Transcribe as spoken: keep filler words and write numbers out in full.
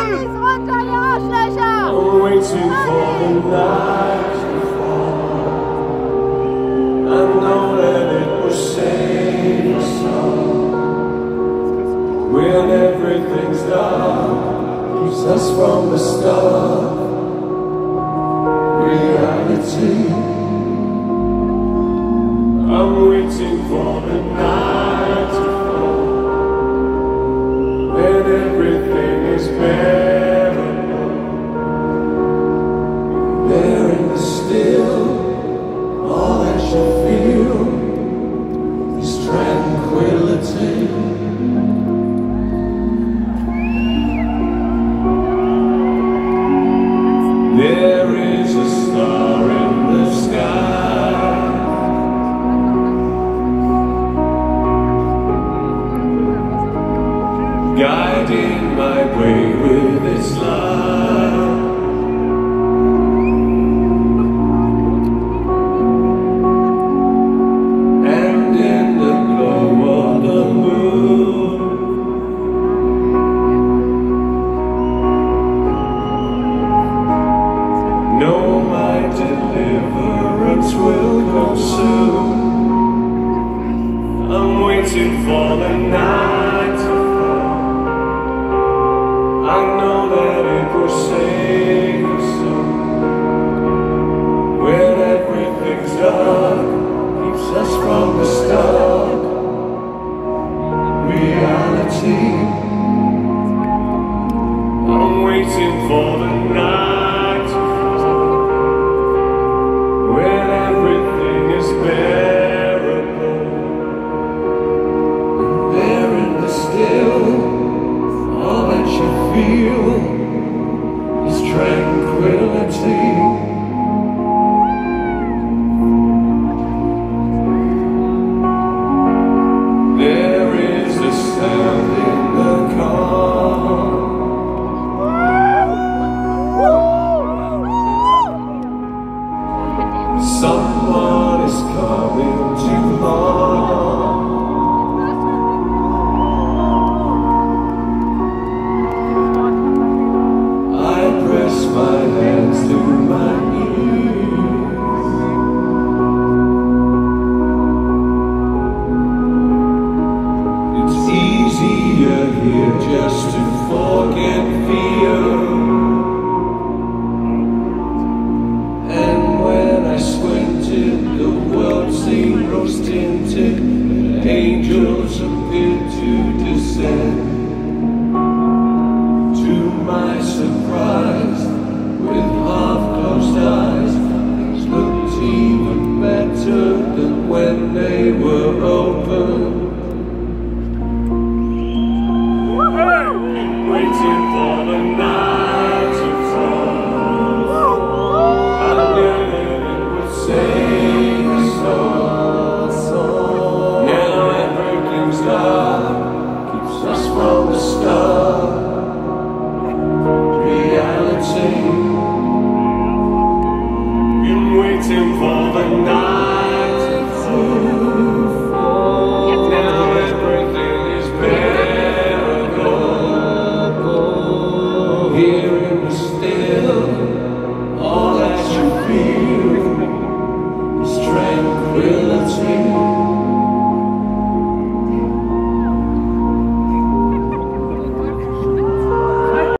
runter, ihr Arschlöcher! I'm waiting for the night to fall. I know that it will save us all. When everything's dark, keeps us from the start. Reality. I'm waiting for the night to fall. When everything is bearable. There in the still, all that you feel is tranquility. There is a star in the sky, guiding my way with its light. And in the glow of the moon, know my deliverance will come soon. I'm waiting for the night to fall. I know that it will save us soon. When everything's dark, keeps us from the start. Reality. I'm waiting for the night to fall. When everything is bearable. And there in the still, all that you feel is tranquility. There is a sound in the calm. Someone is coming to harm. I press my hands to my knees. It's easier here just to forget fear. And when I squinted, the world seemed rose-tinted. Angels appeared to descend. To my surprise, with half-closed eyes, things looked even better than when they were open. Waiting for the night to fall. I knew it would save us all. Now everything's dark, keeps us from the start. Reality. Been waiting for the night.